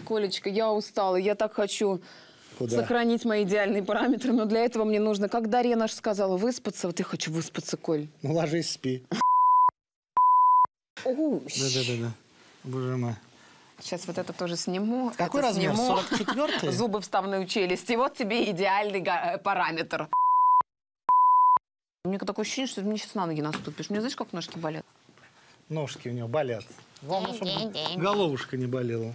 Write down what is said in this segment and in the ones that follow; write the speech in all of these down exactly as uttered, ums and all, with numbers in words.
Колечка, я устала, я так хочу Куда? сохранить мои идеальные параметры, но для этого мне нужно, как Дарья наша сказала, выспаться. Вот я хочу выспаться, Коль. Ну, ложись, спи. Да-да-да. Боже мой. Сейчас вот это тоже сниму. Какой это размер? Сниму. сорок четвёртый? Зубы вставные челюсти. Вот тебе идеальный параметр. У меня такое ощущение, что ты мне сейчас на ноги наступишь. Мне знаешь, как ножки болят? Ножки у него болят. Главное, чтобы головушка не болела.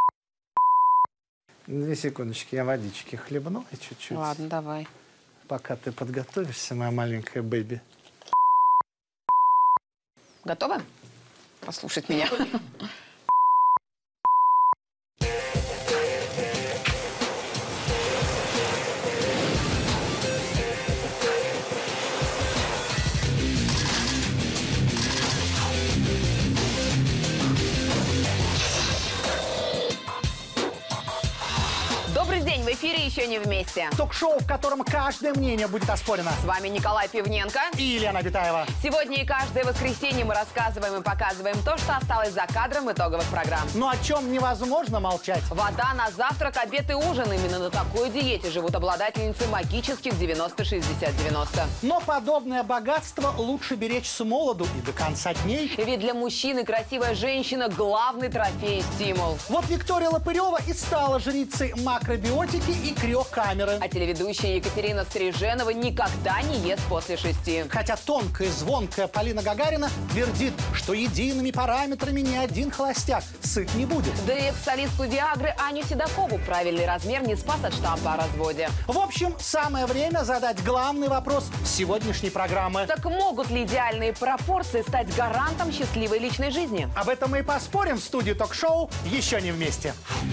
Две секундочки, я водички хлебну и чуть-чуть. Ладно, давай. Пока ты подготовишься, моя маленькая бэби. Готова послушать меня? Добрый день, в эфире «Еще не вместе». Ток-шоу, в котором каждое мнение будет оспорено. С вами Николай Пивненко и Елена Абитаева. Сегодня и каждое воскресенье мы рассказываем и показываем то, что осталось за кадром итоговых программ. Но о чем невозможно молчать. Вода на завтрак, обед и ужин. Именно на такой диете живут обладательницы магических девяносто шестьдесят девяносто. Но подобное богатство лучше беречь с молоду и до конца дней. Ведь для мужчины красивая женщина – главный трофей и стимул. Вот Виктория Лопырева и стала жрицей макробиотики и криокамеры. А телеведущая Екатерина Стриженова никогда не ест после шести. Хотя тонкая и звонкая Полина Гагарина твердит, что едиными параметрами ни один холостяк сыт не будет. Да и экс-солистку Виагры Аню Седокову правильный размер не спас от штампа о разводе. В общем, самое время задать главный вопрос сегодняшней программы. Так могут ли идеальные пропорции стать гарантом счастливой личной жизни? Об этом мы и поспорим в студии ток-шоу «Еще не вместе».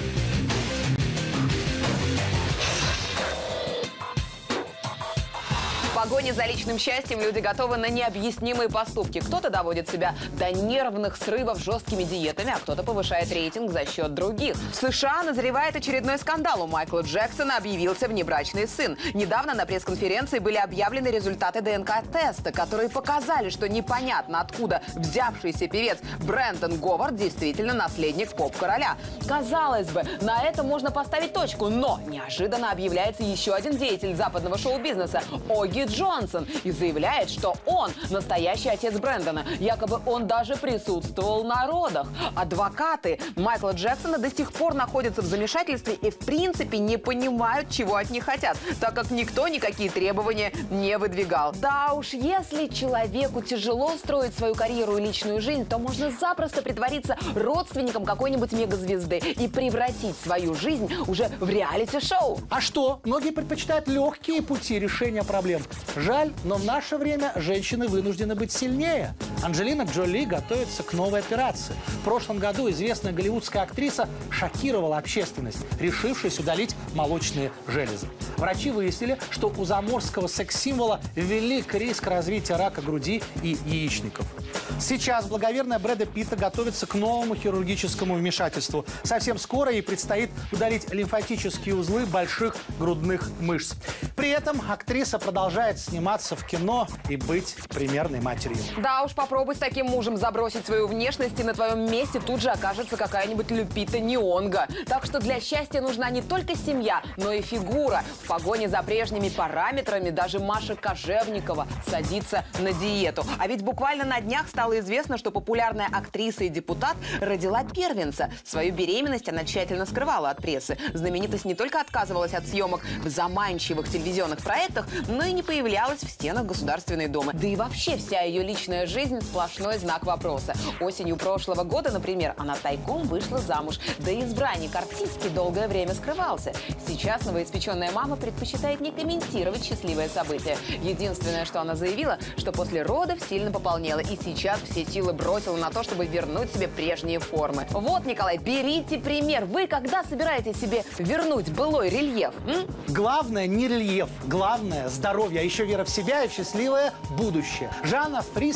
В погоне за личным счастьем люди готовы на необъяснимые поступки. Кто-то доводит себя до нервных срывов жесткими диетами, а кто-то повышает рейтинг за счет других. В США назревает очередной скандал. У Майкла Джексона объявился внебрачный сын. Недавно на пресс-конференции были объявлены результаты ДНК-теста, которые показали, что непонятно откуда взявшийся певец Брэндон Говард действительно наследник поп-короля. Казалось бы, на этом можно поставить точку, но неожиданно объявляется еще один деятель западного шоу-бизнеса – Оги Джонсон, и заявляет, что он настоящий отец Брэндона. Якобы он даже присутствовал на родах. Адвокаты Майкла Джексона до сих пор находятся в замешательстве и в принципе не понимают, чего от них хотят, так как никто никакие требования не выдвигал. Да уж, если человеку тяжело строить свою карьеру и личную жизнь, то можно запросто притвориться родственником какой-нибудь мегазвезды и превратить свою жизнь уже в реалити-шоу. А что? Многие предпочитают легкие пути решения проблем. Жаль, но в наше время женщины вынуждены быть сильнее. Анджелина Джоли готовится к новой операции. В прошлом году известная голливудская актриса шокировала общественность, решившись удалить молочные железы. Врачи выяснили, что у заморского секс-символа велик риск развития рака груди и яичников. Сейчас благоверная Брэда Питта готовится к новому хирургическому вмешательству. Совсем скоро ей предстоит удалить лимфатические узлы больших грудных мышц. При этом актриса продолжает сниматься в кино и быть примерной матерью. Да уж, попробуй с таким мужем забросить свою внешность, и на твоем месте тут же окажется какая-нибудь Люпита Нионго. Так что для счастья нужна не только семья, но и фигура. В погоне за прежними параметрами даже Маша Кожевникова садится на диету. А ведь буквально на днях стало известно, что популярная актриса и депутат родила первенца. Свою беременность она тщательно скрывала от прессы. Знаменитость не только отказывалась от съемок в заманчивых телевизионных проектах, но и не появлялась в стенах Государственной Думы. Да и вообще вся ее личная жизнь – сплошной знак вопроса. Осенью прошлого года, например, она тайком вышла замуж. Да и избранник артистки долгое время скрывался. Сейчас новоиспеченная мама предпочитает не комментировать счастливое событие. Единственное, что она заявила, что после родов сильно пополнела и сейчас все силы бросила на то, чтобы вернуть себе прежние формы. Вот, Николай, берите пример. Вы когда собираетесь себе вернуть былой рельеф? М? Главное не рельеф, главное здоровье, а еще вера в себя и в счастливое будущее. Жанна Фриске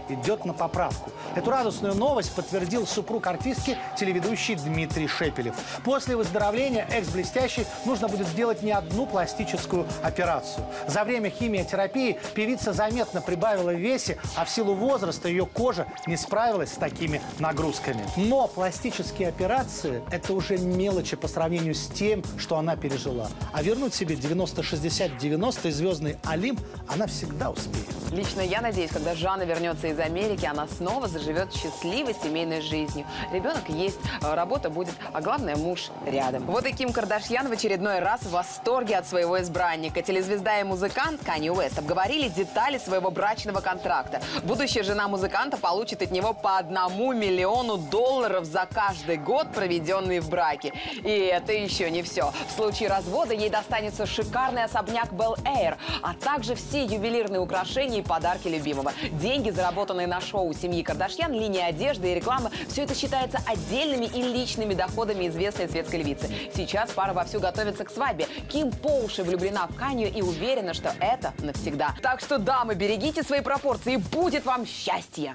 идет на поправку. Эту радостную новость подтвердил супруг артистки, телеведущий Дмитрий Шепелев. После выздоровления экс-блестящий нужно будет сделать не одну пластическую операцию. За время химиотерапии певица заметно прибавила в весе, а в силу возраста ее кожа не справилась с такими нагрузками. Но пластические операции – это уже мелочи по сравнению с тем, что она пережила. А вернуть себе девяносто шестьдесят девяносто и звездный Олимп она всегда успеет. Лично я надеюсь, когда Жанна вернется из Америки, она снова заживет счастливой семейной жизнью. Ребенок есть, работа будет, а главное, муж рядом. Вот и Ким Кардашьян в очередной раз в восторге от своего избранника. Телезвезда и музыкант Канье Уэст обговорили детали своего брачного контракта. Будущая жена музыканта получит от него по одному миллиону долларов за каждый год, проведенный в браке. И это еще не все. В случае развода ей достанется шикарный особняк Белл-Эйр, а также все ювелирные украшения и подарки любимого. Деньги, заработанные на шоу семьи Кардашьян, линия одежды и реклама – все это считается отдельными и личными доходами известной светской львицы. Сейчас пара вовсю готовится к свадьбе. Ким по уши влюблена в Канье и уверена, что это навсегда. Так что, дамы, берегите свои пропорции, и будет вам счастье!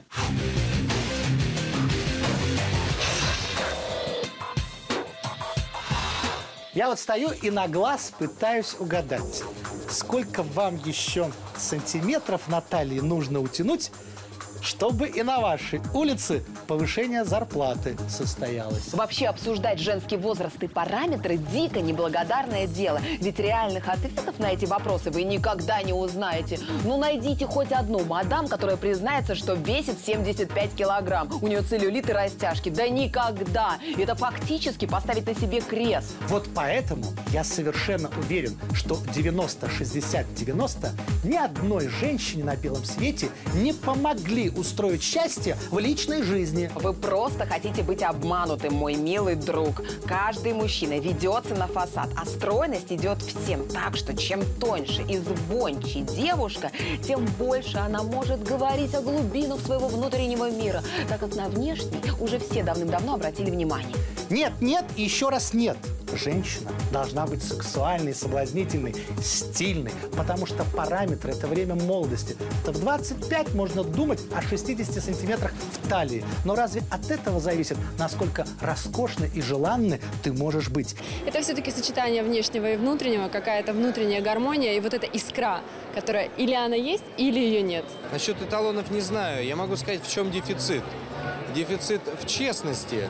Я вот стою и на глаз пытаюсь угадать, сколько вам еще сантиметров на талии нужно утянуть, чтобы и на вашей улице повышение зарплаты состоялось. Вообще обсуждать женский возраст и параметры дико неблагодарное дело. Ведь реальных ответов на эти вопросы вы никогда не узнаете. Ну, найдите хоть одну мадам, которая признается, что весит семьдесят пять килограмм. У нее целлюлит и растяжки. Да никогда. Это фактически поставить на себе крест. Вот поэтому я совершенно уверен, что девяносто шестьдесят девяносто ни одной женщине на белом свете не помогли устроить счастье в личной жизни. Вы просто хотите быть обманутым, мой милый друг. Каждый мужчина ведется на фасад, а стройность идет всем. Так что чем тоньше и звонче девушка, тем больше она может говорить о глубинах своего внутреннего мира, так как на внешний уже все давным-давно обратили внимание. Нет, нет и еще раз нет. Женщина должна быть сексуальной, соблазнительной, стильной, потому что параметры – это время молодости. Это в двадцать пять можно думать о шестидесяти сантиметрах в талии. Но разве от этого зависит, насколько роскошной и желанной ты можешь быть? Это все-таки сочетание внешнего и внутреннего, какая-то внутренняя гармония и вот эта искра, которая или она есть, или ее нет. Насчет эталонов не знаю. Я могу сказать, в чем дефицит. Дефицит в честности.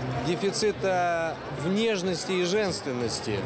Дефицита в нежности и женственности.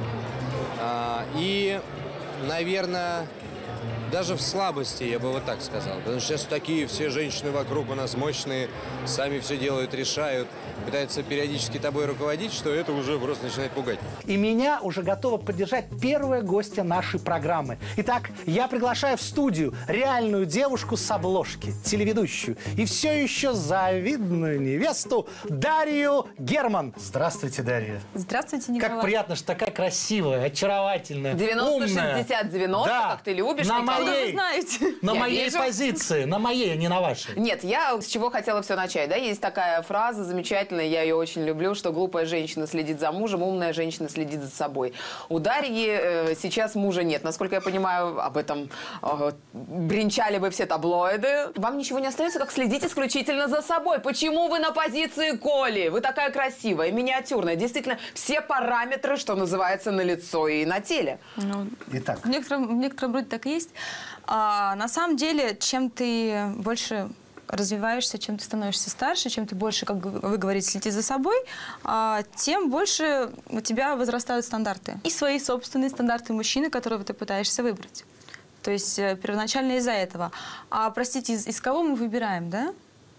А, и, наверное, даже в слабости, я бы вот так сказал. Потому что сейчас такие все женщины вокруг у нас мощные, сами все делают, решают, пытаются периодически тобой руководить, что это уже просто начинает пугать. И меня уже готова поддержать первая гостья нашей программы. Итак, я приглашаю в студию реальную девушку с обложки, телеведущую и все еще завидную невесту Дарью Герман. Здравствуйте, Дарья. Здравствуйте, Николай. Как приятно, что такая красивая, очаровательная, девяносто шестьдесят девяносто, да. Как ты любишь. На Николай. моей, вы знаете? на Я моей вижу. позиции, на моей, а не на вашей. Нет, я с чего хотела все начать, да? Есть такая фраза замечательная, я ее очень люблю, что глупая женщина следит за мужем, умная женщина следит за собой. У Дарьи э, сейчас мужа нет. Насколько я понимаю, об этом э, бренчали бы все таблоиды. Вам ничего не остается, как следить исключительно за собой. Почему вы на позиции Коли? Вы такая красивая, миниатюрная. Действительно, все параметры, что называется, на лицо и на теле. Ну, Итак. в, некотором, в некотором роде так и есть. А, на самом деле, чем ты больше развиваешься, чем ты становишься старше, чем ты больше, как вы говорите, следишь за собой, а, тем больше у тебя возрастают стандарты. И свои собственные стандарты мужчины, которого ты пытаешься выбрать. То есть первоначально из-за этого. А, простите, из, из кого мы выбираем, да?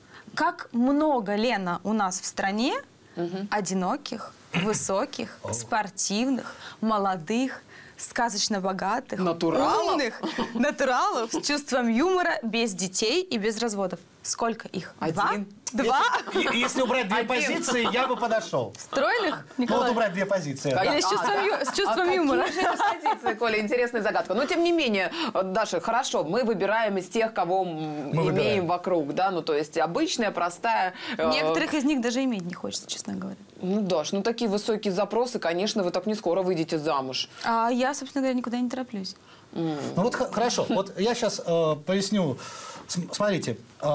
Как много, Лена, у нас в стране угу. одиноких, высоких, спортивных, молодых, сказочно богатых, натуралов? умных, натуралов с чувством юмора, без детей и без разводов. Сколько их? Один. Два? Если, если убрать две Один. позиции, я бы подошел. Стройных? Ну, Николай? вот убрать две позиции. Конечно. Или с чувством, А, ю- да. с чувством а юмора? Какие же это позиции, Коля? Интересная загадка. Но, тем не менее, Даша, хорошо, мы выбираем из тех, кого мы имеем выбираем. вокруг, да, ну, то есть обычная, простая... э, Некоторых из них даже иметь не хочется, честно говоря. Ну, Даш, ну, такие высокие запросы, конечно, вы так не скоро выйдете замуж. А я, собственно говоря, никуда не тороплюсь. Ну вот х- хорошо, вот я сейчас э, поясню. С- Смотрите, э,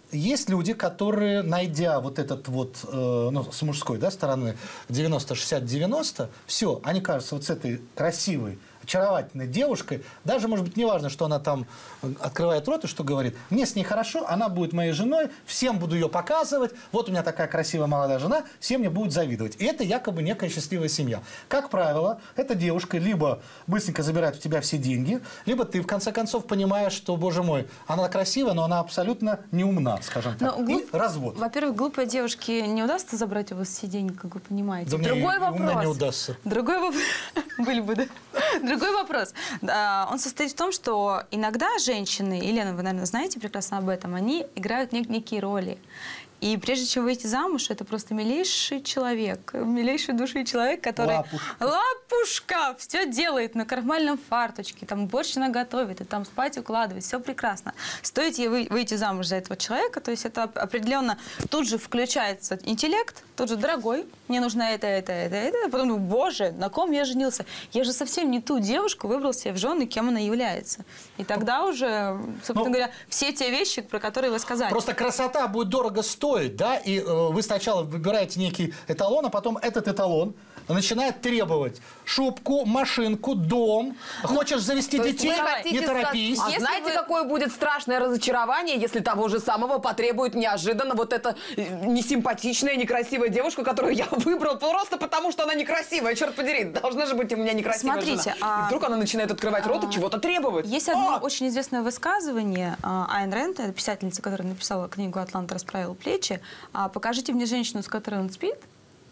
есть люди, которые, найдя вот этот вот, э, ну, с мужской, да, стороны, девяносто шестьдесят девяносто, все, они кажутся вот с этой красивой, очаровательной девушкой, даже, может быть, не важно, что она там открывает рот и что говорит, мне с ней хорошо, она будет моей женой, всем буду ее показывать, вот у меня такая красивая молодая жена, все мне будут завидовать. И это якобы некая счастливая семья. Как правило, эта девушка либо быстренько забирает у тебя все деньги, либо ты, в конце концов, понимаешь, что, боже мой, она красивая, но она абсолютно не умна, скажем так. Но глуп... И развод. Во-первых, глупой девушке не удастся забрать у вас все деньги, как вы понимаете. Да Другой мне вопрос. умно не удастся. Другой вопрос. Были бы, да. Другой вопрос. Он состоит в том, что иногда женщины, Елена, вы, наверное, знаете прекрасно об этом, они играют нек- некие роли. И прежде чем выйти замуж, это просто милейший человек, милейший души человек, который... Лапушка. Лапушка! Все делает на кармальном фарточке, там борщ наготовит, и там спать укладывает, все прекрасно. Стоит ей вы- выйти замуж за этого человека, то есть это определенно тут же включается интеллект, тут же, дорогой, мне нужно это, это, это, это. А потом, боже, на ком я женился? Я же совсем не ту девушку выбрал себе в жены, кем она является. И тогда уже, собственно ну, говоря, все те вещи, про которые вы сказали. Просто красота будет дорого стоить, да, и э, вы сначала выбираете некий эталон, а потом этот эталон начинает требовать шубку, машинку, дом. Хочешь завести То есть детей? вы хотите Не торопись. сказать- А Если знаете, вы- какое будет страшное разочарование, если того же самого потребует неожиданно вот эта э, несимпатичная, некрасивая девушка, которую я выбрал просто потому, что она некрасивая. Черт подери, должна же быть у меня некрасивая Смотрите, жена. а- И вдруг она начинает открывать рот и чего-то требовать. Есть одно А! очень известное высказывание а, Айн Рэнд, это писательница, которая написала книгу «Атлант расправил плечи». А, «Покажите мне женщину, с которой он спит,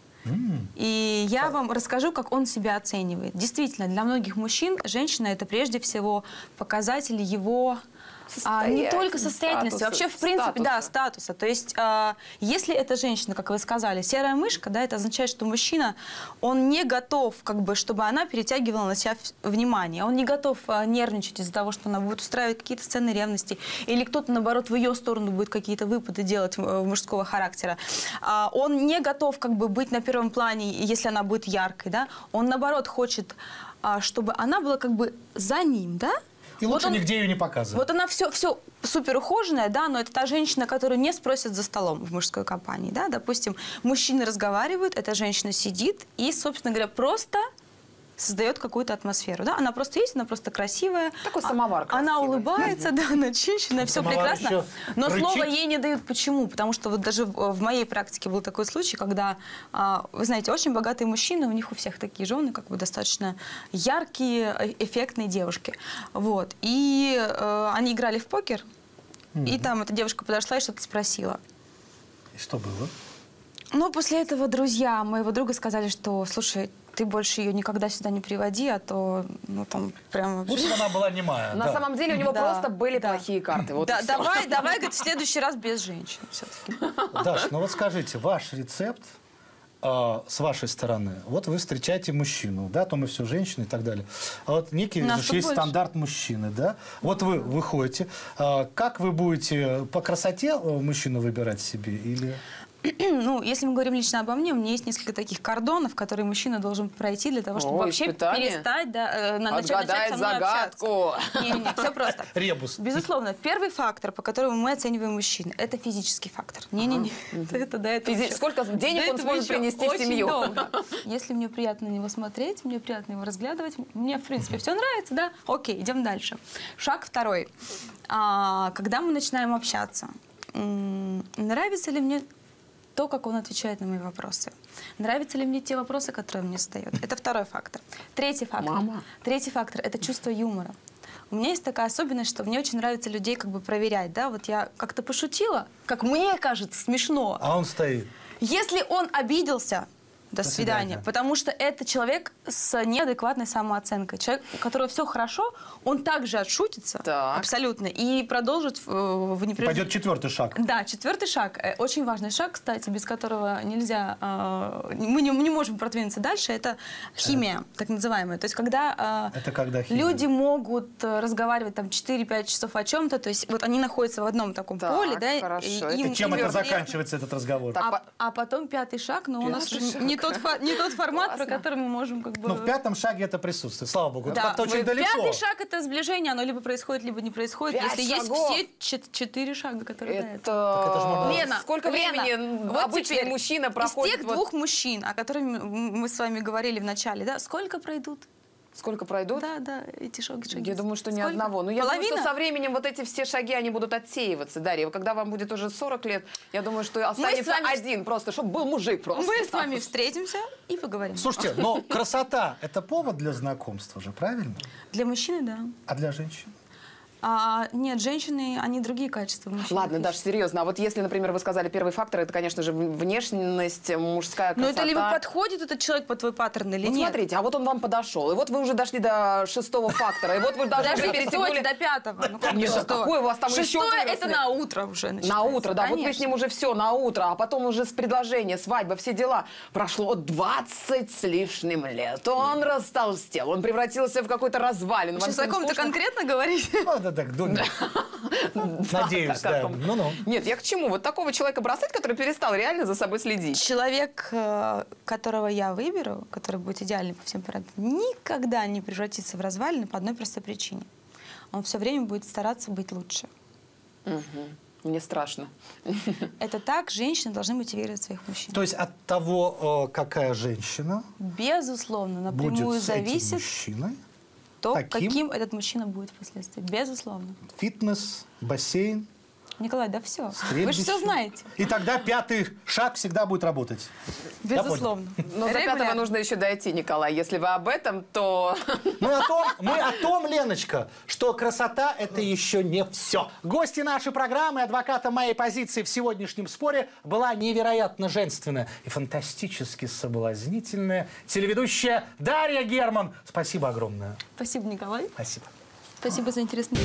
и я вам расскажу, как он себя оценивает». Действительно, для многих мужчин женщина – это прежде всего показатель его... А, не только состоятельности, статуса, вообще, в принципе, да, статуса. статуса. То есть, а, если эта женщина, как вы сказали, серая мышка, да, это означает, что мужчина, он не готов, как бы, чтобы она перетягивала на себя в- внимание. Он не готов а, нервничать из-за того, что она будет устраивать какие-то сцены ревности, или кто-то, наоборот, в ее сторону будет какие-то выпады делать э, мужского характера. А, он не готов, как бы, быть на первом плане, если она будет яркой, да. Он, наоборот, хочет, а, чтобы она была, как бы, за ним, да. И Вот лучше он- нигде ее не показывать. Вот она все, все супер ухоженная, да, но это та женщина, которую не спросят за столом в мужской компании, да. Допустим, мужчины разговаривают, эта женщина сидит и, собственно говоря, просто создает какую-то атмосферу, да. Она просто есть, она просто красивая. Такой самовар А- Она красивый. улыбается, да, она чищенная, все Самовар прекрасно. еще Но рычит. слово ей не дают. Почему? Потому что вот даже в в моей практике был такой случай, когда, а, вы знаете, очень богатые мужчины, у них у всех такие жены, как бы достаточно яркие, э- эффектные девушки. Вот. И э, они играли в покер, и там эта девушка подошла и что-то спросила. И что было? Но после этого друзья моего друга сказали, что, слушай, ты больше ее никогда сюда не приводи, а то, ну, там, прям вообще... Лучше бы она была немая. На да. самом деле у него Да, просто были да. плохие карты. Вот Да, и всё. давай, давай, говорит, в следующий раз без женщин все-таки. Даш, ну вот скажите, ваш рецепт э, с вашей стороны, вот вы встречаете мужчину, да, то мы все женщины и так далее. А вот некий Нас же тут есть больше. стандарт мужчины, да? Вот вы выходите, э, как вы будете по красоте э, мужчину выбирать себе или... Ну, если мы говорим лично обо мне, у меня есть несколько таких кордонов, которые мужчина должен пройти для того, чтобы О, вообще испытание? перестать, да, э, на- начать, начать Отгадает со мной загадку. общаться. Не-не-не, все просто. Ребус. Безусловно, первый фактор, по которому мы оцениваем мужчин, это физический фактор. Не-не-не, это до этого Физи- еще- сколько денег до он этого сможет еще принести в очень семью? долго. Если мне приятно на него смотреть, мне приятно его разглядывать, мне, в принципе, все нравится, да? Окей, идем дальше. Шаг второй. А, Когда мы начинаем общаться, м, нравится ли мне то, как он отвечает на мои вопросы. Нравятся ли мне те вопросы, которые он мне задает? Это второй фактор. Третий фактор. Мама. Третий фактор – это чувство юмора. У меня есть такая особенность, что мне очень нравится людей как бы проверять. Да? Вот я как-то пошутила, как мне кажется, смешно. А он стоит. Если он обиделся, до, До свидания. свидания. Потому что это человек с неадекватной самооценкой. Человек, у которого все хорошо, он также отшутится Так. абсолютно и продолжит в, в непрерывном... Пойдет четвертый шаг. Да, четвертый шаг, э, очень важный шаг, кстати, без которого нельзя, э, мы не, не можем продвинуться дальше, это химия, так называемая. То есть когда, э, Это когда химия? люди могут э, разговаривать там четыре-пять часов о чем-то, то есть вот они находятся в одном таком Так, поле, да, хорошо. и Это им Чем это интересно. заканчивается, этот разговор? Так, А, а потом пятый шаг, но у нас Пятый уже шаг. не не тот, фо- не тот формат, про который мы можем как бы... Ну, в пятом шаге это присутствует, слава богу. Это Да, как-то очень вы- далеко. Пятый шаг — это сближение, оно либо происходит, либо не происходит. Пять Если шагов? есть все чет- четыре шага, которые до этого. Это... это же можно- Лена, Сколько Лена, времени вот обычный теперь, мужчина проходит? Из тех вот- двух мужчин, о которых мы с вами говорили в начале, да, сколько пройдут? Сколько пройдут? Да, да, эти шаги. шаги. Я думаю, что ни Сколько? одного. Но я Половина? думаю, что со временем вот эти все шаги, они будут отсеиваться, Дарья. Когда вам будет уже сорок лет, я думаю, что останется вами- один просто, чтобы был мужик просто. Мы с вами встретимся и поговорим. Слушайте, но красота – это повод для знакомства же, правильно? Для мужчины, да. А для женщин? А, нет, женщины, они другие качества. мужчин. Ладно, Даша, серьезно. А вот если, например, вы сказали, первый фактор, это, конечно же, внешность, мужская красота. Но это либо подходит этот человек под твой паттерн или Вот нет. смотрите, а вот он вам подошел, и вот вы уже дошли до шестого фактора, и вот вы даже Даже уже перестойте перетянули... до пятого. Ну, как Нет, до шестого? какой у вас там еще Шестое — выросли? это на утро уже начинается. На утро, да. Вот вы с Конечно. ним уже все на утро, а потом уже с предложения, свадьба, все дела. Прошло двадцать с лишним лет. Он растолстел, он превратился в какой-то развалин. Вам Сейчас о не ком-то скучно? конкретно говорить? Ну, да, так, думаю. Надеюсь, Как да. вам? Ну-ну. Нет, я к чему? Вот такого человека бросать, который перестал реально за собой следить. Человек, э, которого я выберу, который будет идеальный по всем параметрам, никогда не превратится в развалины по одной простой причине. Он все время будет стараться быть лучше. Мне страшно. Это так женщины должны мотивировать своих мужчин. То есть от того, э, какая женщина Безусловно, будет напрямую с этим зависит мужчиной, то, таким? каким этот мужчина будет впоследствии. Безусловно. фитнес, бассейн, Николай, да все. Вы же стрельбище. все знаете. И тогда пятый шаг всегда будет работать. Я Безусловно. Но до пятого Регулярно. нужно еще дойти, Николай. Если вы об этом, то... Мы о том, мы о том, Леночка, что красота – это еще не все. Гости нашей программы, адвоката моей позиции в сегодняшнем споре была невероятно женственная и фантастически соблазнительная телеведущая Дарья Герман. Спасибо огромное. Спасибо, Николай. Спасибо. Спасибо за интересный.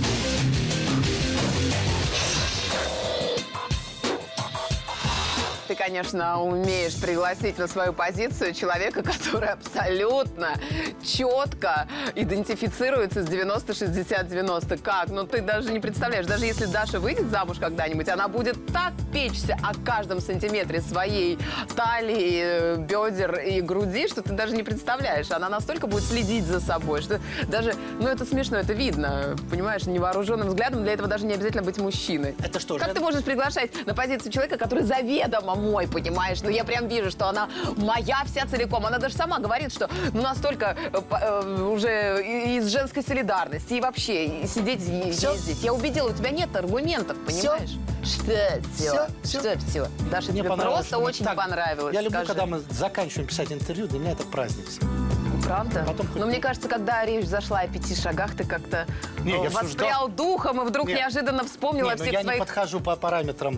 Ты, конечно, умеешь пригласить на свою позицию человека, который абсолютно четко идентифицируется с девяносто шестьдесят девяносто. Как? Ну, ты даже не представляешь. Даже если Даша выйдет замуж когда-нибудь, она будет так печься о каждом сантиметре своей талии, бедер и груди, что ты даже не представляешь. Она настолько будет следить за собой, что даже... Ну, это смешно, это видно, понимаешь, невооруженным взглядом. Для этого даже не обязательно быть мужчиной. Это что же? Как ты можешь приглашать на позицию человека, который заведомо мой, понимаешь? Ну, я прям вижу, что она моя вся целиком. Она даже сама говорит, что ну, настолько э, э, уже из женской солидарности и вообще и сидеть и Всё? здесь. Я убедила, у тебя нет аргументов, понимаешь? Что все? Всё? Что все? Даша, Мне тебе понравилось, просто что мы очень так- понравилось. Я люблю, скажи. когда мы заканчиваем писать интервью, для меня это праздник. Правда? Потом хоть- Но мне кажется, когда речь зашла о пяти шагах, ты как-то Не, я э, всё воспрял духом и вдруг Нет. неожиданно вспомнила Нет, о но всех я не своих... подхожу по параметрам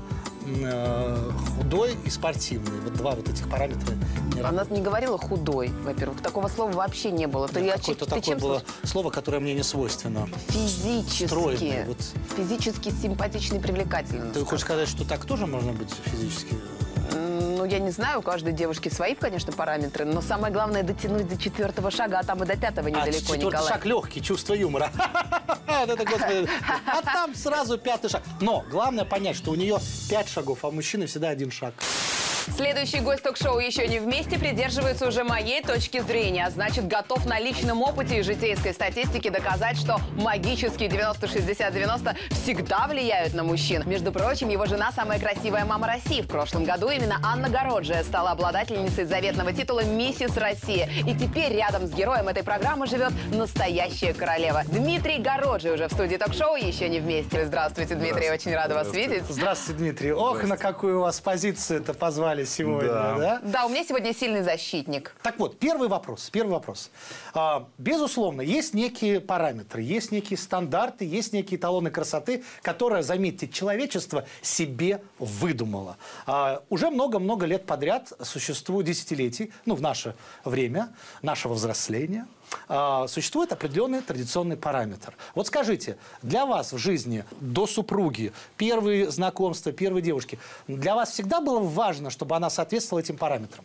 э, худой и спортивный. Вот два вот этих параметра не Она работают. не говорила худой, во-первых. Такого слова вообще не было. Ты, Нет, я- какое-то ты такое чем было слышишь? слово, которое мне не свойственно. Физически. Стройный, вот. Физически симпатичный, привлекательный. Ты хочешь сказать, что так тоже можно быть физически? М, Ну, я не знаю, у каждой девушки свои, конечно, параметры, но самое главное дотянуть до четвертого шага, а там и до пятого А недалеко, четвертый Николай. шаг легкий, чувство юмора. Вот это, господи. А там сразу пятый шаг. Но главное понять, что у нее пять шагов, а у мужчины всегда один шаг. Следующий гость ток-шоу «Еще не вместе» придерживается уже моей точки зрения. А значит, готов на личном опыте и житейской статистике доказать, что магические девяносто шестьдесят девяносто всегда влияют на мужчин. Между прочим, его жена – самая красивая мама России. В прошлом году именно Анна Городжия стала обладательницей заветного титула «Миссис Россия». И теперь рядом с героем этой программы живет настоящая королева. Дмитрий Городжий уже в студии ток-шоу «Еще не вместе». Здравствуйте, Дмитрий, очень рада вас видеть. Здравствуйте, Дмитрий. Ох, на какую у вас позицию-то позвали сегодня, Да. да? Да, у меня сегодня сильный защитник. Так вот, первый вопрос. Первый вопрос. А, безусловно, есть некие параметры, есть некие стандарты, есть некие эталоны красоты, которые, заметьте, человечество себе выдумало. А, уже много-много лет подряд существует, десятилетий, ну, в наше время, нашего взросления, а, существует определенный традиционный параметр. Вот скажите, для вас в жизни до супруги, первые знакомства, первые девушки, для вас всегда было важно, чтобы она соответствовала этим параметрам?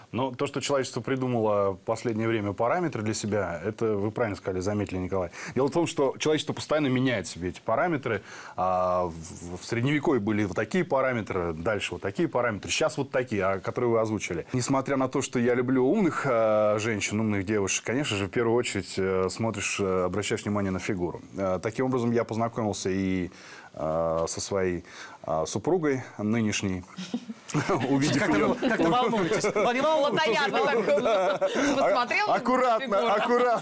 Но то, что человечество придумало в последнее время параметры для себя, это вы правильно сказали, заметили, Николай. Дело в том, что человечество постоянно меняет себе эти параметры. А в Средневековье были вот такие параметры, дальше вот такие параметры, сейчас вот такие, которые вы озвучили. Несмотря на то, что я люблю умных женщин, умных девушек, конечно же, в первую очередь смотришь, обращаешь внимание на фигуру. Таким образом, я познакомился и со своей супругой нынешней, увидев ее... Как-то волнуетесь. Но не волнуйтесь. Посмотрел? Аккуратно,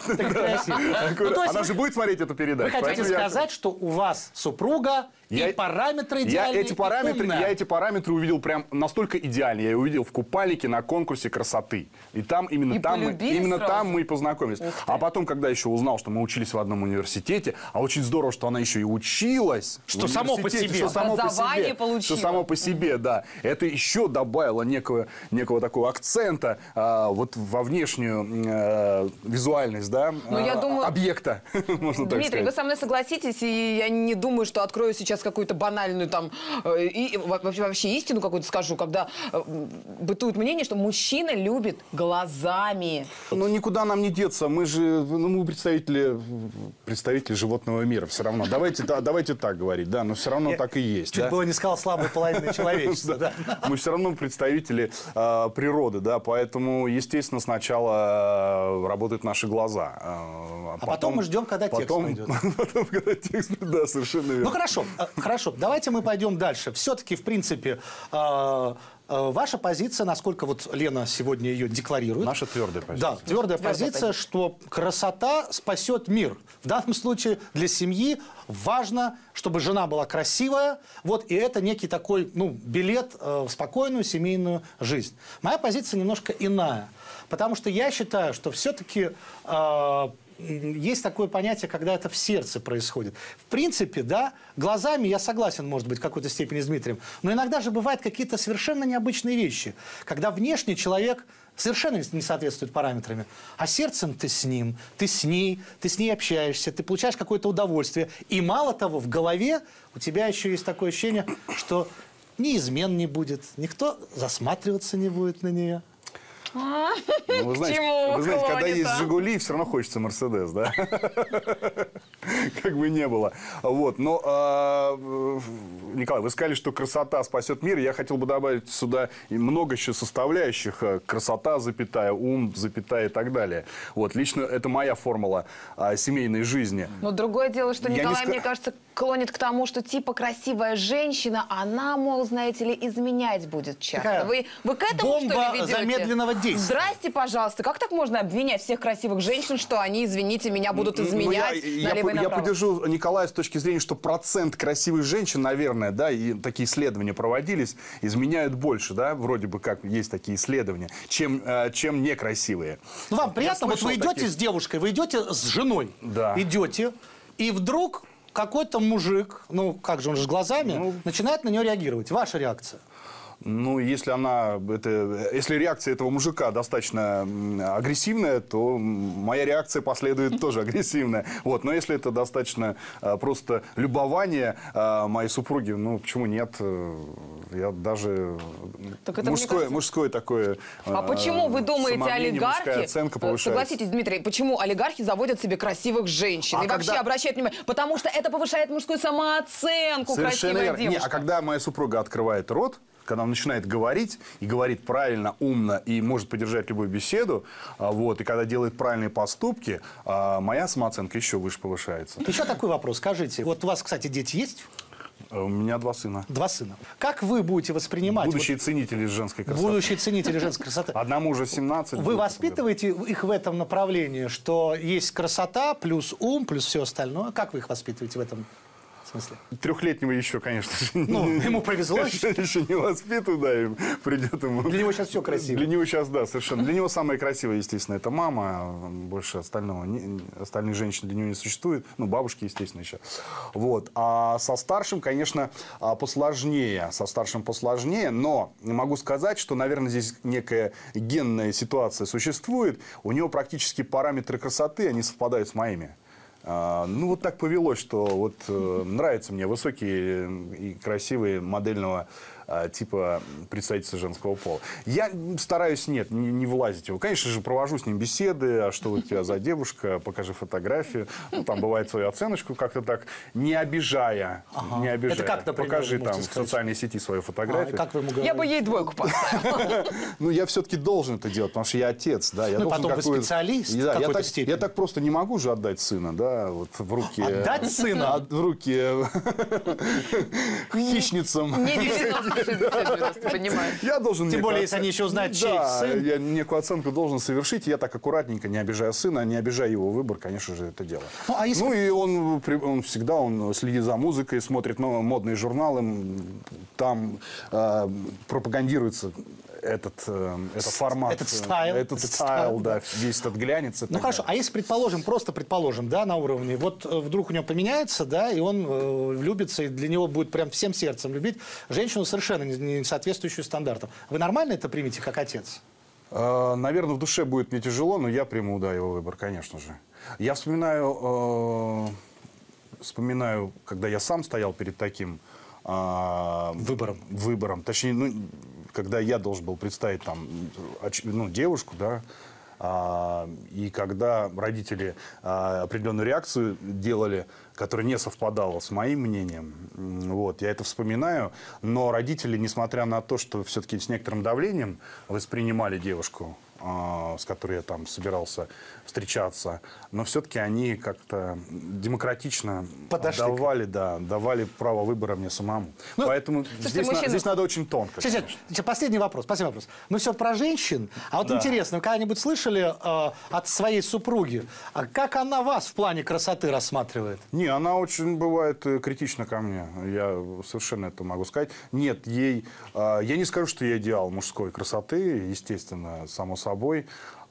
аккуратно. Она же будет смотреть эту передачу. Вы хотите сказать, что у вас супруга и параметры идеальные, я эти параметры, я эти параметры увидел прям настолько идеально. Я увидел в купальнике на конкурсе красоты. И там именно И там мы, именно сразу? там мы и познакомились. А потом, когда еще узнал, что мы учились в одном университете, а очень здорово, что она еще и училась. Что само по себе. Что само по Образование себе. получила. Что само по себе, да. Это еще добавило некого, некого такого акцента а, вот во внешнюю а, визуальность, да, Ну, я а, думаю- объекта, можно так Дмитрий, вы сказать. со мной согласитесь, и я не думаю, что открою сейчас какую-то банальную там, э, и, вообще, вообще истину какую-то скажу, когда э, бытует мнение, что мужчина любит глазами. Ну, никуда нам не деться. Мы же, ну, мы представители, представители животного мира все равно. Давайте, да, давайте так говорить, да, но все равно так и есть. Чуть да? было не сказал слабой половины человечества. Да. Мы все равно представители э, природы, да, поэтому, естественно, сначала э, работают наши глаза. э, А потом мы ждем, когда текст потом, пойдет. Потом, когда текст, да, совершенно верно. Ну хорошо, э, хорошо. Давайте мы пойдем дальше. Все-таки, в принципе, э, э, ваша позиция, насколько вот Лена сегодня ее декларирует. Наша твердая позиция. Да, твердая позиция, что красота спасет мир. В данном случае для семьи важно, чтобы жена была красивая. Вот, и это некий такой, ну, билет э, в спокойную семейную жизнь. Моя позиция немножко иная. Потому что я считаю, что все-таки э, есть такое понятие, когда это в сердце происходит. В принципе, да, глазами я согласен, может быть, в какой-то степени с Дмитрием. Но иногда же бывают какие-то совершенно необычные вещи. Когда внешний человек совершенно не соответствует параметрами, а сердцем ты с ним, ты с ней, ты с ней общаешься, ты получаешь какое-то удовольствие. И мало того, в голове у тебя еще есть такое ощущение, что ни измен не будет, никто засматриваться не будет на нее. А, Ну, вы знаете, к чему вы знаете, когда клонит, есть а? «Жигули», все равно хочется «Мерседес», да? Как бы не было. Вот. Но, а, Николай, вы сказали, что красота спасет мир. Я хотел бы добавить сюда и много еще составляющих. Красота, запятая, ум, запятая и так далее. Вот. Лично это моя формула а, семейной жизни. Но другое дело, что Я не Николай, ска- мне кажется, клонит к тому, что типа красивая женщина, она, мол, знаете ли, изменять будет часто. Такая Вы, вы к этому, бомба что ли, ведете? замедленного действия. Здрасте, пожалуйста. Как так можно обвинять всех красивых женщин, что они, извините меня, будут Ну, я- изменять я, налево я, и направо? поддержу Николая с точки зрения, что процент красивых женщин, наверное, да, и такие исследования проводились, изменяют больше, да, вроде бы как есть такие исследования, чем, э, чем некрасивые. Ну, вам приятно, вот слышал вы идете таких. с девушкой, вы идете с женой, Да. идете, и вдруг какой-то мужик, ну, как же, он же с глазами, Ну. начинает на нее реагировать. Ваша реакция? Ну, если она, это, если реакция этого мужика достаточно м, агрессивная, то м, моя реакция последует тоже агрессивная. Вот. Но если это достаточно а, просто любование а, моей супруги, ну, почему нет? Э, Я даже Так это, мне мужское, кажется- мужское такое А почему вы думаете, самомнение, мужская олигархи, оценка э, повышается. согласитесь, Дмитрий, почему олигархи заводят себе красивых женщин А и вообще когда- обращают внимание? Потому что это повышает мужскую самооценку, Совершенно красивая верно. Не, девушка. а когда моя супруга открывает рот, когда он начинает говорить, и говорит правильно, умно, и может поддержать любую беседу, а, вот, и когда делает правильные поступки, а, моя самооценка еще выше повышается. Еще такой вопрос. Скажите, вот у вас, кстати, дети есть? А У меня два сына. Два сына. Как вы будете воспринимать Будущие ценители женской вот, красоты. будущие ценители женской красоты? Одному уже семнадцать. Вы будет. воспитываете их в этом направлении, что есть красота, плюс ум, плюс все остальное? Как вы их воспитываете в этом смысле? Трехлетнего еще, конечно же, Ну, не- ему повезло. еще, еще не воспитываю, да, и придет ему. Для него сейчас все красиво. Для него сейчас, да, совершенно. Для него самое красивое, естественно, это мама. Больше остального, не- остальных женщин для него не существует. Ну, бабушки, естественно, еще. Вот. А со старшим, конечно, а, посложнее. Со старшим посложнее. Но могу сказать, что, наверное, здесь некая генная ситуация существует. У него практически параметры красоты, они совпадают с моими. А, Ну, вот так повелось, что вот э, нравятся мне высокие и красивые модельного а, типа представительства женского пола. Я стараюсь, нет, не, не влазить в его. Конечно же, провожу с ним беседы, а что у тебя за девушка, покажи фотографию. Ну, там бывает свою оценочку как-то так, не обижая. Ага. Не обижая. Это как, например, покажи вы там можете в сказать? социальной сети свою фотографию. А, как вы ему говорите? Я бы ей двойку поставила. Ну, я все-таки должен это делать, потому что я отец, да. Я Ну, должен потом вы какую- специалист в Да, я какой-то так, степени. я так просто не могу же отдать сына, да, вот в руки... Отдать сына? От- В руки хищницам. Не девяносто шестьдесят, понимаешь. Я должен... Тем некую более, оце- если они еще узнают, чей Да, сын. я некую оценку должен совершить. Я так аккуратненько, не обижая сына, не обижая его выбор, конечно же, это дело. Ну, а если- Ну, и он, при- он всегда он следит за музыкой, смотрит ну, модные журналы. м, Там э, пропагандируется этот, э, этот формат. этот э, стайл. Этот Этот стайл, стайл, да, весь этот глянец. и Ну так хорошо, далее. а если предположим, просто предположим, да, на уровне, вот э, вдруг у него поменяется, да, и он э, влюбится, и для него будет прям всем сердцем любить женщину совершенно не, не соответствующую стандартам. Вы нормально это примете как отец? Э, Наверное, в душе будет мне тяжело, но я приму, да, его выбор, конечно же. Я вспоминаю, э, вспоминаю, когда я сам стоял перед таким э, Выбором. выбором. Точнее, ну, когда я должен был представить там оч- ну, девушку, да, а, и когда родители а, определенную реакцию делали, которая не совпадала с моим мнением, м, вот, я это вспоминаю, но родители, несмотря на то, что все-таки с некоторым давлением воспринимали девушку, а, с которой я там собирался встречаться, но все-таки они как-то демократично Подошли. давали, да, давали право выбора мне самому. Ну, Поэтому здесь, на- мужчина- здесь надо очень тонко. Сейчас, сейчас, сейчас, последний вопрос, последний вопрос. Мы все про женщин, а вот Да. интересно, вы когда-нибудь слышали э, от своей супруги, а как она вас в плане красоты рассматривает? Не, она очень бывает э, критична ко мне. Я совершенно это могу сказать. Нет, ей... э, я не скажу, что я идеал мужской красоты, естественно, само собой.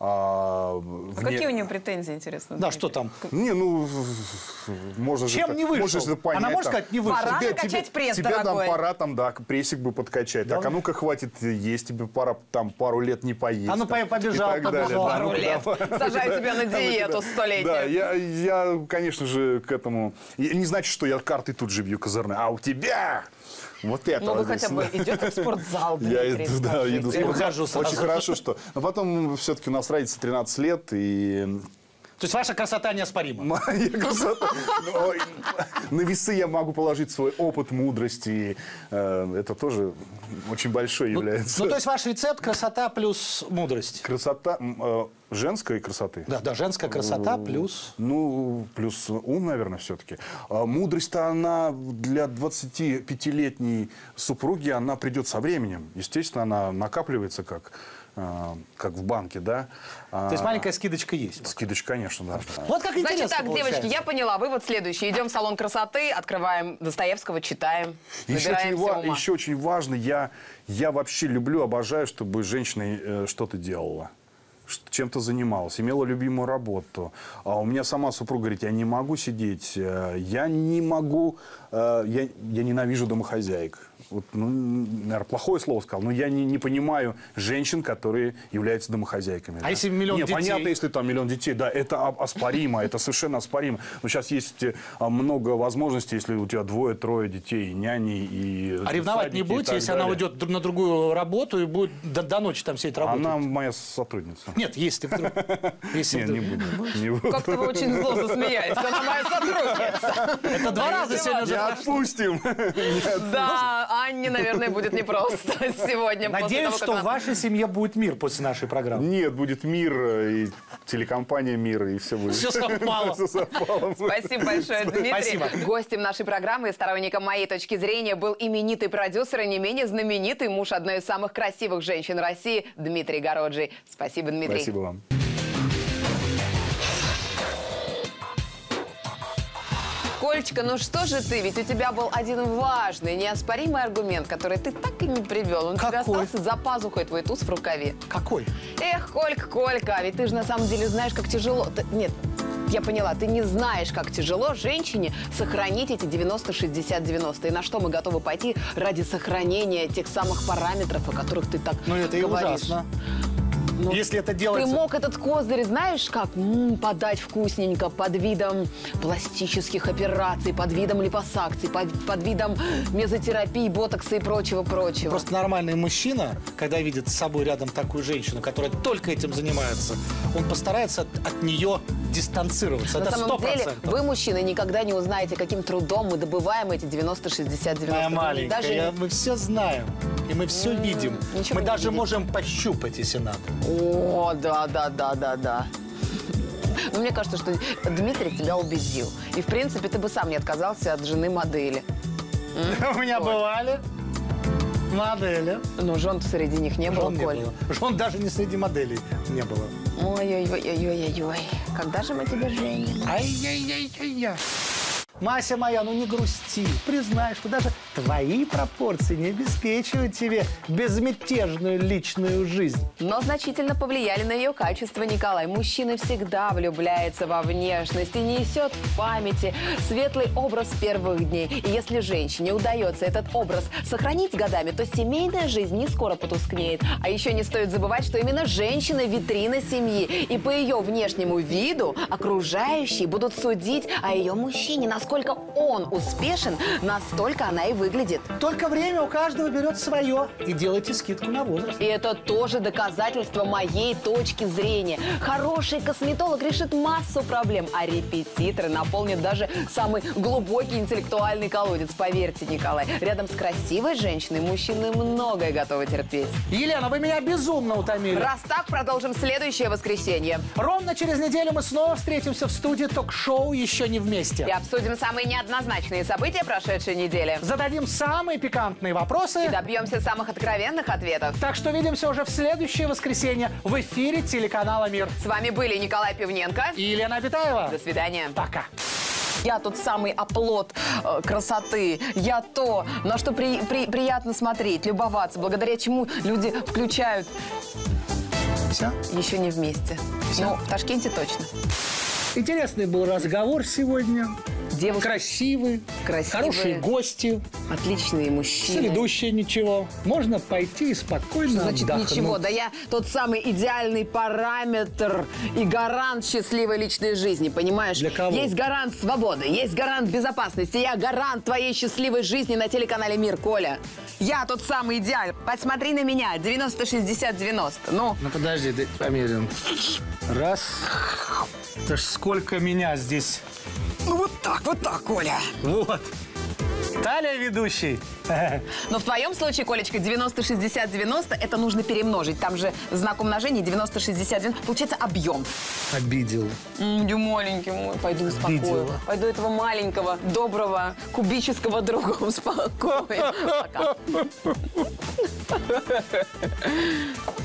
А, А вне- какие у нее претензии, интересно? Да, что там? Не, ну, можно же... Чем это- не вышел? можно же это понять, Она может там, сказать, не вышел? Пора тебе, накачать тебе- пресс, тебе там дорогой. пора там, да, прессик бы подкачать. Так, а ну-ка хватит есть, тебе пора там пару лет не поесть. А ну, там, побежал, и так далее. побежал. Да, Пару ну-ка, лет. давай. Сажаю тебя на диету Да, столетнюю. я, я, конечно же, к этому... и Не значит, что я карты тут же бью козырные, а у тебя... Вот это Ну, вы вот хотя здесь, бы да. идете в спортзал, Я Дмитрий, иду, да, скажите. иду. Я выхожу сразу. Очень хорошо, что... Но потом все-таки у нас разница тринадцать лет, и То есть ваша красота неоспорима? моя красота... Ну, на весы я могу положить свой опыт, мудрость, и э, это тоже очень большой является. Ну, то есть ваш рецепт – красота плюс мудрость? Красота м, э, женской красоты. Да, да, женская красота плюс... Ну, плюс ум, наверное, все-таки. А мудрость-то она для двадцатипятилетней супруги, она придет со временем. Естественно, она накапливается как, э, как в банке, да. То есть маленькая скидочка есть? Скидочка, конечно, да. Вот как Значит интересно так, девочки, получается. я поняла. Вывод следующий. Идем в салон красоты, открываем Достоевского, читаем, Еще очень, набираемся ва- ума. еще очень важно, я, я вообще люблю, обожаю, чтобы женщина э, что-то делала. ш- Чем-то занималась, имела любимую работу. А у меня сама супруга говорит, я не могу сидеть, э, я не могу, э, я, я ненавижу домохозяек. Вот, ну, наверное, плохое слово сказал, но я не, не понимаю женщин, которые являются домохозяйками. А да. если миллион Не, детей? понятно, если там миллион детей, да, это об- оспоримо, это совершенно оспоримо. Но сейчас есть э, много возможностей, если у тебя двое-трое детей, и няни, и А ревновать не садики и будете, так если она далее. уйдет друг- на другую работу и будет до, до ночи там сидеть работать? Она моя сотрудница. Нет, если вдруг... Если Нет, не вдруг- буду. Не буду. Как-то вы очень зло засмеялись. Она моя сотрудница. Это два раза сегодня уже Не прошло. отпустим. Да, Анне, наверное, будет непросто сегодня. после Надеюсь, того, как что она- в вашей семье будет мир после нашей программы. Нет, будет мир, э, и телекомпания «Мир», и все будет. Все совпало. Всё совпало. Спасибо большое, Дмитрий. Спасибо. Гостем нашей программы и сторонником моей точки зрения был именитый продюсер и не менее знаменитый муж одной из самых красивых женщин России Дмитрий Городжий. Спасибо, Дмитрий. Спасибо вам. Колечка, ну что же ты? Ведь у тебя был один важный, неоспоримый аргумент, который ты так и не привел. Он у тебя Какой? остался за пазухой, твой туз в рукаве. Какой? Эх, Колька, Колька, ведь ты же на самом деле знаешь, как тяжело. Ты- Нет, я поняла, ты не знаешь, как тяжело женщине сохранить эти девяносто шестьдесят девяносто. И на что мы готовы пойти ради сохранения тех самых параметров, о которых ты так Ну, это и говоришь. ужасно. Ну, Если это Ты делается... мог этот козырь, знаешь, как м, подать вкусненько под видом пластических операций, под видом липосакций, под, под видом мезотерапии, ботокса и прочего-прочего. Просто нормальный мужчина, когда видит с собой рядом такую женщину, которая только этим занимается, он постарается от, от нее дистанцироваться. На Это самом сто деле, процентов. вы, мужчины, никогда не узнаете, каким трудом мы добываем эти девяносто шестьдесят девяносто. Моя маленькая, Даже... я- мы все знаем, и мы все видим. ничего Мы не даже видите. можем пощупать, если надо. О, да, да, да, да, да. Но мне кажется, что Дмитрий тебя убедил. И, в принципе, ты бы сам не отказался от жены модели. У меня бывали модели. Но жен среди них не было, Жен не Коль. было. Жен даже не среди моделей не было. Ой-ой-ой-ой-ой-ой. Когда же мы тебя женим? Ай-яй-яй-яй-яй. Мася моя, ну не грусти. Признай, что даже твои пропорции не обеспечивают тебе безмятежную личную жизнь. Но значительно повлияли на ее качество, Николай. Мужчина всегда влюбляется во внешность и несет в памяти светлый образ первых дней. И если женщине удается этот образ сохранить годами, то семейная жизнь не скоро потускнеет. А еще не стоит забывать, что именно женщина – витрина семьи. И по ее внешнему виду окружающие будут судить о ее мужчине. Насколько он успешен, настолько она и выглядит. Только время у каждого берет свое. И делайте скидку на возраст. И это тоже доказательство моей точки зрения. Хороший косметолог решит массу проблем, а репетиторы наполнят даже самый глубокий интеллектуальный колодец. Поверьте, Николай, рядом с красивой женщиной мужчины многое готовы терпеть. Елена, вы меня безумно утомили. Раз так, продолжим следующее воскресенье. Ровно через неделю мы снова встретимся в студии ток-шоу «Еще не вместе». И обсудим самые неоднозначные события прошедшей недели. Зададим самые пикантные вопросы. И добьемся самых откровенных ответов. Так что увидимся уже в следующее воскресенье в эфире телеканала «Мир». С вами были Николай Пивненко. И Елена Абитаева. До свидания. Пока. Я тот самый оплот э, красоты. Я то, на что при- при- приятно смотреть, любоваться, благодаря чему люди включают Все? «Еще не вместе». Ну, в Ташкенте точно. Интересный был разговор сегодня. Девушка Красивый. красивые, Хорошие гости. отличные мужчины. Ведущие ничего. Можно пойти и спокойно Значит, отдохнуть. ничего. Да я тот самый идеальный параметр и гарант счастливой личной жизни, понимаешь? Для кого? Есть гарант свободы, есть гарант безопасности. Я гарант твоей счастливой жизни на телеканале «Мир», Коля. Я тот самый идеал. Посмотри на меня. девяносто шестьдесят девяносто. Ну, Ну подожди, ты померим. Раз. Это ж сколько меня здесь. ну вот так, вот так, Коля. Вот. Талия ведущий. Но в твоем случае, Колечка, девяносто шестьдесят девяносто это нужно перемножить. Там же знак умножения девяносто шестьдесят девяносто. Получается объем. Обидел. М, маленький мой. Пойду успокою. Обидела. Пойду этого маленького, доброго, кубического друга успокою. Пока.